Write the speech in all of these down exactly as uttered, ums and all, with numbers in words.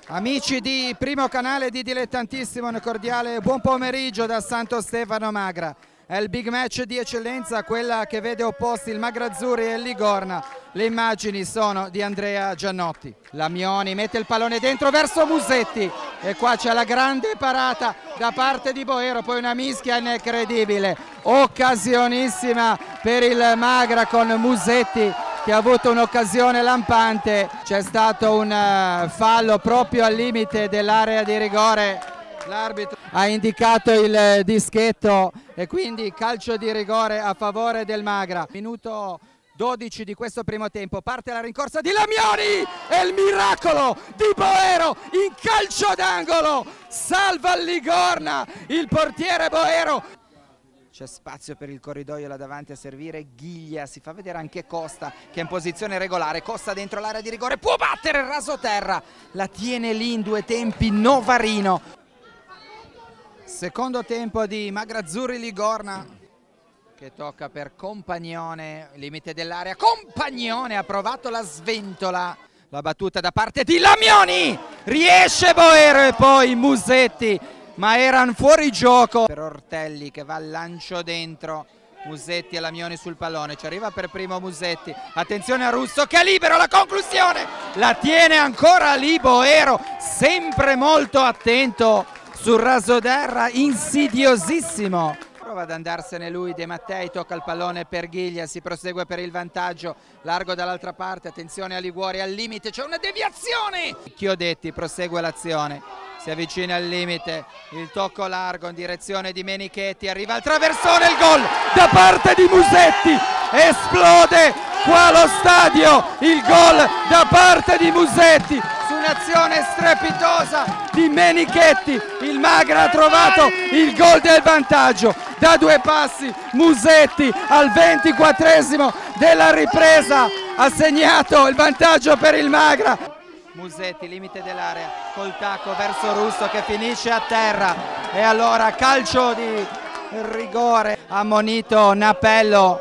Amici di Primo Canale di Dilettantissimo, un cordiale buon pomeriggio da Santo Stefano Magra. È il big match di eccellenza, quella che vede opposti il Magra Azzurri e il Ligorna. Le immagini sono di Andrea Giannotti. Lamioni mette il pallone dentro verso Musetti e qua c'è la grande parata da parte di Boero, poi una mischia incredibile, occasionissima per il Magra con Musetti che ha avuto un'occasione lampante. C'è stato un uh, fallo proprio al limite dell'area di rigore, l'arbitro ha indicato il dischetto e quindi calcio di rigore a favore del Magra. Minuto dodici di questo primo tempo, parte la rincorsa di Lamioni e il miracolo di Boero in calcio d'angolo, salva il Ligorna, il portiere Boero. C'è spazio per il corridoio là davanti a servire Ghiglia, si fa vedere anche Costa che è in posizione regolare, Costa dentro l'area di rigore, può battere il rasoterra, la tiene lì in due tempi Novarino. Secondo tempo di Magra Azzurri Ligorna che tocca per Compagnone, limite dell'area, Compagnone ha provato la sventola, la battuta da parte di Lamioni, riesce Boero e poi Musetti, ma erano fuori gioco per Ortelli che va al lancio dentro, Musetti e Lamioni sul pallone, ci arriva per primo Musetti, attenzione a Russo che è libero, la conclusione la tiene ancora lì Boero, sempre molto attento sul rasoterra, insidiosissimo. Prova ad andarsene lui, De Mattei tocca il pallone per Ghiglia, si prosegue per il vantaggio, largo dall'altra parte, attenzione a Liguori al limite, c'è una deviazione, Chiodetti prosegue l'azione, si avvicina al limite, il tocco largo in direzione di Menichetti, arriva al traversone, il gol da parte di Musetti, esplode qua lo stadio, il gol da parte di Musetti su un'azione strepitosa di Menichetti, il Magra ha trovato il gol del vantaggio da due passi, Musetti al ventiquattresimo della ripresa ha segnato il vantaggio per il Magra. Musetti, limite dell'area, col tacco verso Russo che finisce a terra e allora calcio di rigore, ammonito Napello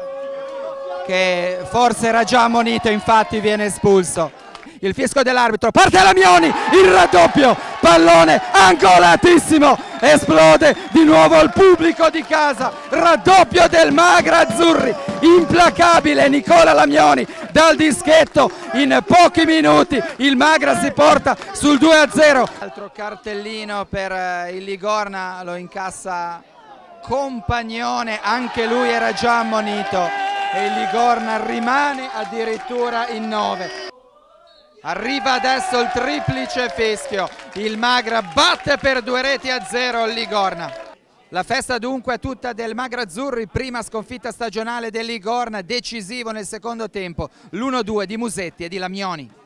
che forse era già ammonito, infatti viene espulso. Il fischio dell'arbitro, parte Lamioni, il raddoppio, pallone angolatissimo, esplode di nuovo il pubblico di casa, raddoppio del Magra Azzurri, implacabile Nicola Lamioni dal dischetto, in pochi minuti il Magra si porta sul due a zero. Altro cartellino per il Ligorna, lo incassa Compagnone, anche lui era già ammonito e il Ligorna rimane addirittura in nove. Arriva adesso il triplice fischio, il Magra batte per due reti a zero il Ligorna. La festa dunque è tutta del Magra Azzurri, prima sconfitta stagionale del Ligorna, decisivo nel secondo tempo, l'uno due di Musetti e di Lamioni.